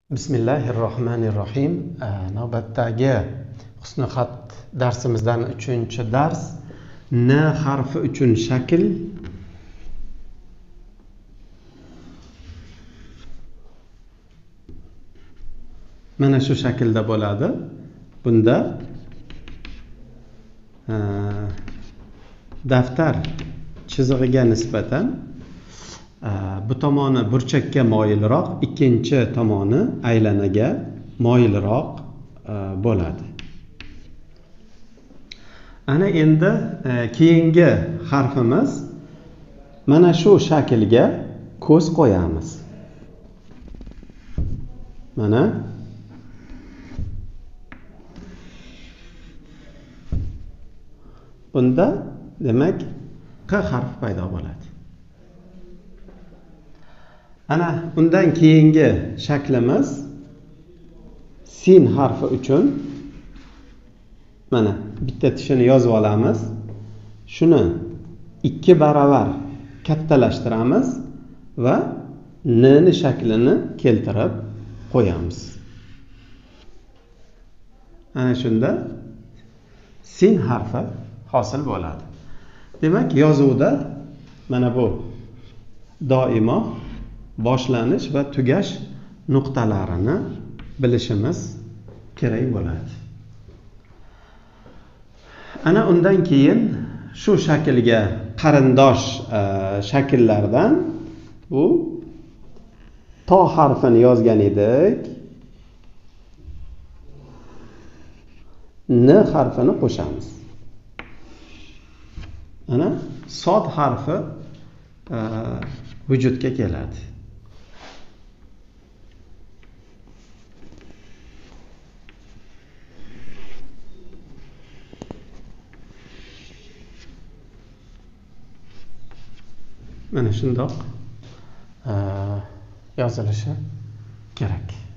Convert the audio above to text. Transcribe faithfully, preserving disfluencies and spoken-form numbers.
Bismillahirrohmanirrohim. Navbatdagi husni xat darsimizdan uchinchi dars. N harfi uchun shakl. Mana shu shaklda bo'ladi. Bunda daftar chizig'iga nisbatan bu tomoni burchakka moyilroq, ikkinchi tomoni aylanaga moyilroq bo'ladi. Ana endi keyingi harfimiz mana shu shaklga ko'z qo'yamiz. Mana bunda demak Q harfi paydo bo'ladi. Ana undan keyingi shaklimiz sin harfi uchun mana bitta tishini yozib olamiz. Shuni ikki baravar kattalashtiramiz va n ni shaklini keltirib qo'yamiz. Ana shunda sin harfi hosil bo'ladi. Demak, yozuvda mana bu doimo boshlanish va tugash nuqtalarini bilishimiz kerak bo'ladi. Ana undan keyin shu shaklga qarindosh shakllardan bu to harfini yozgan edik. N harfini qo'shamiz. Ana sod harfi vujudga keladi. Mana shundoq yozilishi kerak.